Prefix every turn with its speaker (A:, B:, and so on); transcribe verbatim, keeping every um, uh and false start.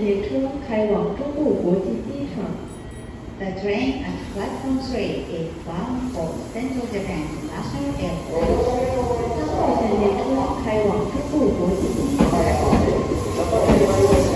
A: 列车开往中部国际机场。
B: The train at platform three is bound for Central Japan International Airport.
A: 三号线列车开往中部国际机场。